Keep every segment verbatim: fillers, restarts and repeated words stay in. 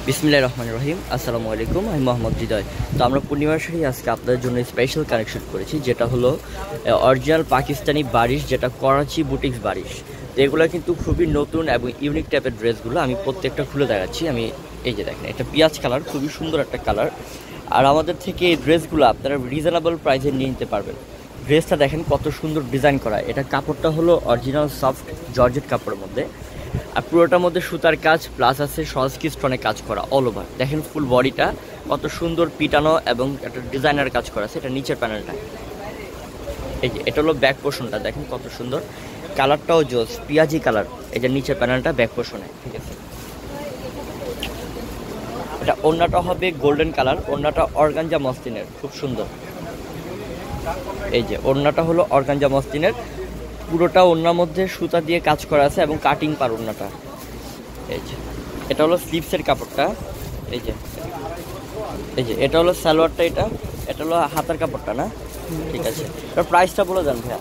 বিসমিল্লাহির রহমানির রহিম। আসসালামু আলাইকুম, আমি মোহাম্মদ হৃদয়। তো আমরা পূর্ণিমার শাড়ি আজকে আপনাদের জন্য স্পেশাল কালেকশন করেছি, যেটা হলো অরিজিনাল পাকিস্তানি বারিশ, যেটা করাচি বুটিক্স বারিশ। তো এগুলো কিন্তু খুবই নতুন এবং ইউনিক টাইপের ড্রেসগুলো। আমি প্রত্যেকটা খুলে দেখাচ্ছি। আমি এই যে দেখেন, এটা পেঁয়াজ কালার, খুবই সুন্দর একটা কালার। আর আমাদের থেকে এই ড্রেসগুলো আপনারা রিজনেবল প্রাইসে নিয়ে নিতে পারবেন। ড্রেসটা দেখেন কত সুন্দর ডিজাইন করা। এটা কাপড়টা হলো অরিজিনাল সফট জর্জেট কাপড়ের মধ্যে, আর পুরোটার মধ্যে সুতার কাজ প্লাস আছে সহজকি স্টোনে কাজ করা অল ওভার। দেখেন ফুল বডিটা কত সুন্দর পিটানো এবং একটা ডিজাইনার কাজ করা আছে। এটা নিচের প্যানেলটা, এই যে এটা হলো ব্যাক পোর্শনটা, দেখেন কত সুন্দর। কালারটাও জোস পিয়াজি কালার। এই যে নিচের প্যানেলটা ব্যাক পোর্শনে, ঠিক আছে। এটা ওড়নাটা হবে গোল্ডেন কালার, ওড়নাটা অর্গানজা মসলিনের, খুব সুন্দর। এই যে ওড়নাটা হলো অর্গানজা মসলিনের, পুরোটা ওড়নার মধ্যে সুতা দিয়ে কাজ করা আছে এবং কাটিং পার ওড়নাটা। এই যে এটা হলো স্লিভসের কাপড়টা। এই যে এই যে এটা হলো সালোয়ারটা, এটা এটা হলো হাতার কাপড়টা না, ঠিক আছে। এটার প্রাইসটা বলে দেন ভাইয়া।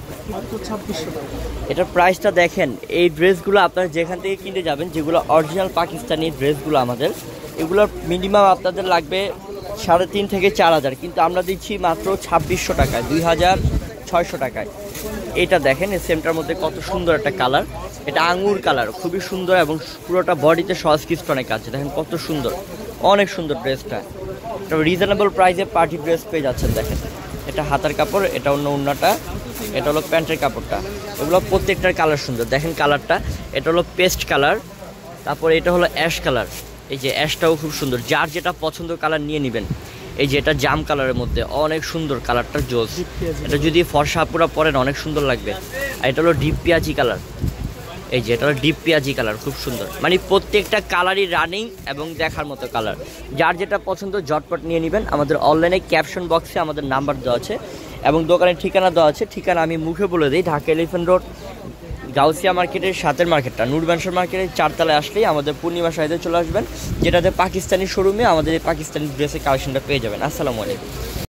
এটার প্রাইসটা দেখেন, এই ড্রেসগুলো আপনারা যেখান থেকে কিনতে যাবেন, যেগুলো অরিজিনাল পাকিস্তানি ড্রেসগুলো আমাদের, এগুলোর মিনিমাম আপনাদের লাগবে সাড়ে তিন থেকে চার হাজার, কিন্তু আমরা দিচ্ছি মাত্র ছাব্বিশশো টাকায়, দুই হাজার ছয়শো টাকায়। এটা দেখেন এই সেমটার মধ্যে কত সুন্দর একটা কালার, এটা আঙুর কালার, খুবই সুন্দর এবং পুরোটা বডিতে সহজ কিস্টনে কাজ। দেখেন কত সুন্দর, অনেক সুন্দর ড্রেসটা। এটা রিজনেবল প্রাইসে পার্টি ড্রেস পেয়ে যাচ্ছেন। দেখেন এটা হাতার কাপড়, এটা অন্য ওড়নাটা, এটা হলো প্যান্টের কাপড়টা। এগুলো প্রত্যেকটার কালার সুন্দর। দেখেন কালারটা, এটা হলো পেস্ট কালার, তারপর এটা হলো অ্যাশ কালার। এই যে অ্যাশটাও খুব সুন্দর, যার যেটা পছন্দ কালার নিয়ে নেবেন। এই যে এটা জাম কালারের মধ্যে অনেক সুন্দর, কালারটা জোস। এটা যদি ফর্সা পুরা পরেন অনেক সুন্দর লাগবে। আর এটা হলো ডিপ পেঁয়াজি কালার। এই যে এটা হলো ডিপ পেঁয়াজি কালার, খুব সুন্দর। মানে প্রত্যেকটা কালারই রানিং এবং দেখার মতো কালার। যার যেটা পছন্দ ঝটপট নিয়ে নেবেন। আমাদের অনলাইনে ক্যাপশন বক্সে আমাদের নাম্বার দেওয়া আছে এবং দোকানের ঠিকানা দেওয়া আছে। ঠিকানা আমি মুখে বলে দিই, ঢাকা এলিফ্যান্ট রোড, গাউসিয়া মার্কেটের সাথের মার্কেটটা, নূর ম্যানশন মার্কেটের চারতলায় আসলেই আমাদের পূর্ণিমা শাড়িতে চলে আসবেন, যেটাতে পাকিস্তানি শোরুমে আমাদের এই পাকিস্তানি ড্রেসের কালেকশনটা পেয়ে যাবেন। আসসালামু আলাইকুম।